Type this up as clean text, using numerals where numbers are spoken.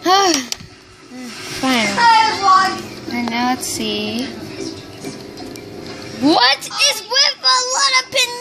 Fine. And now let's see. What is with a lot of pinatas?